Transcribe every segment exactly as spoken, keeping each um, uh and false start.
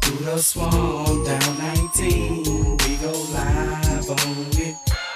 through the swamp, down nineteen, we go live on it.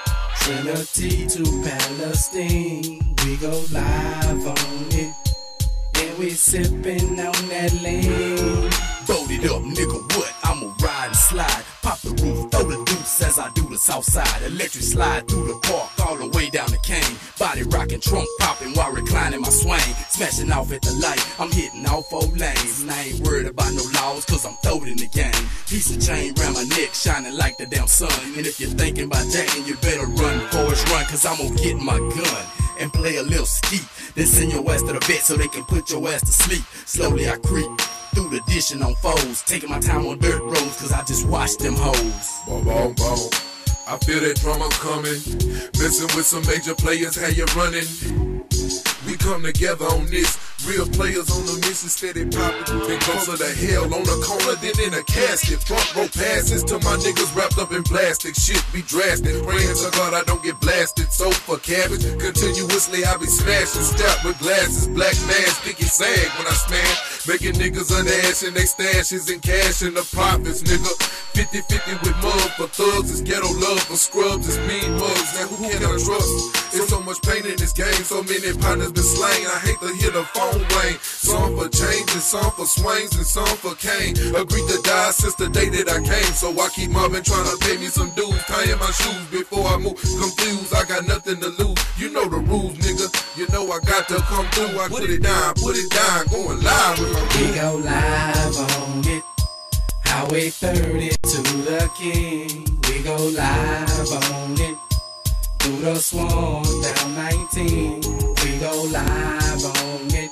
Trinity to Palestine, we go live on it. And we sippin' on that lean. Boat it up, nigga, what? I'ma ride and slide. Pop the roof, throw the deuce as I do the south side. Electric slide through the park, all the way down the cane. Body rockin', trunk poppin' while reclining my swing. Smashing off at the light, I'm hitting all four lanes. And I ain't worried about no laws, cause I'm throwed in the game. Piece of chain round my neck, shining like the damn sun. And if you're thinking about jacking, you better run, Forrest run, cause I'm gonna get my gun and play a little skeet. Then send your ass to the vet so they can put your ass to sleep. Slowly I creep through the dishing on foes, taking my time on dirt roads, cause I just watch them hoes. Boom, boom, boom. I feel that drama coming. Messing with some major players, how you running? We come together on this. Real players on the mission, steady popping. Then closer to hell on the corner, then in a casket. Front row passes to my niggas wrapped up in plastic. Shit be drastic. Praying to God I don't get blasted. So for cabbage, continuously I be smashing. Strapped with glasses, black mask, sticky sag when I smash. Making niggas unash in they stashes and cash in the profits, nigga. fifty fifty with mud for thugs, it's ghetto love for scrubs, it's mean mugs. Now who can I trust? It's so much pain in this game, so many partners been slain. I hate to hear the phone ring. Some for change and some for swings and some for cane. Agreed to die since the day that I came, so I keep mobbing trying to pay me some dues. Tying my shoes before I move, confused, I got nothing to lose. You know the rules, nigga, you know I got to come through. I put it down, put it down, going live with my We go live on it. Highway thirty to the king. We go live on it. Through the swamp, down nineteen. We go live on it.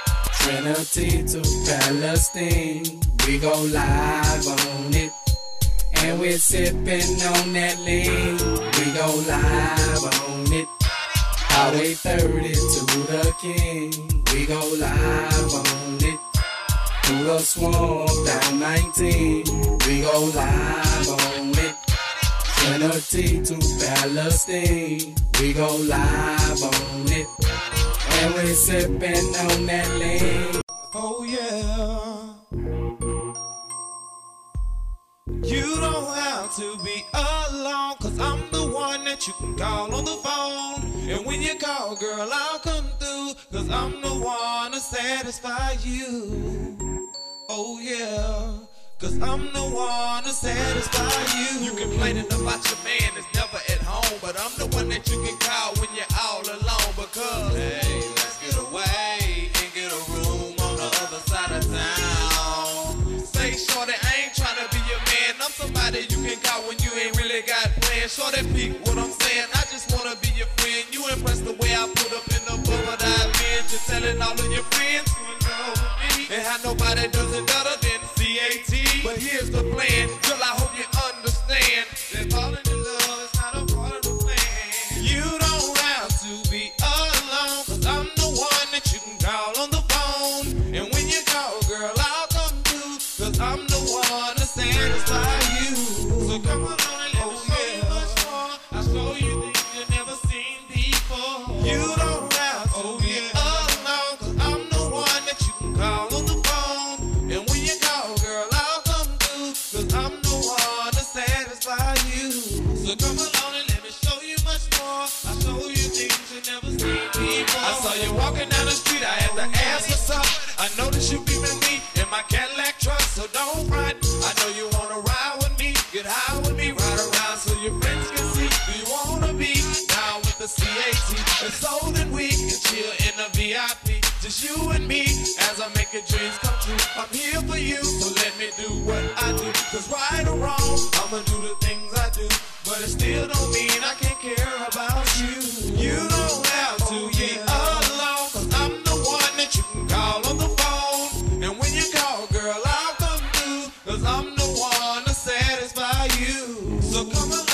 Trinity to Palestine. We go live on it. And we're sippin' on that lean. We go live on it. Highway thirty to the king. We go live on it. Through the swamp, down nineteen. We go live on it. Trinity to Palestine. We go live on it. And we're sippin' on that lean. Oh yeah. You don't have to be alone, cause I'm the one that you can call on the phone. And when you call, girl, I'll come through, cause I'm the one to satisfy you. Oh yeah, cause I'm the one to satisfy you. You complaining about your man that's never at home, but I'm the one that you can call when you're all alone. Because hey, let's get away and get a room on the other side of town. Say, shorty, I ain't trying to be your man, I'm somebody you can call when you ain't really got plans. Shorty, peek what I'm saying, I just wanna be your friend. You impressed the way I put up in the bubble that I've been. Just telling all of your friends you in love with me, and how nobody does it better than C A T. But here's the plan, girl, I hope you understand that falling in love is not a part of the plan. You don't have to be alone, cause I'm the one that you can call on the phone. And when you call, girl, I'll come through, cause I'm the one to satisfy you. So come on and let me show you much more. I'll show you things you've never seen before. You don't have to be alone, cause I'm the one that you can call on the phone. And when you call, girl, I'll come through, cause I'm the one to satisfy you. So come along and let me show you much more. I'll show you things you've never seen before. I saw you walking down the street, I had to ask what's up. I noticed you beaming me in my Cadillac truck, so don't front. I know you wanna ride with me, get high with me, ride around so your friends can see. Do you wanna be down with the C A T? And so then we can chill in the V I P, just you and me, as I make your dreams come true. I'm here for you, so let me do what I do. Cause right or wrong, I'ma do the things I do, but it still don't mean I can't care about you. You don't have to be alone, cause I'm the one that you can call on the phone. And when you call, girl, I'll come through, cause I'm the one to satisfy you. So come along.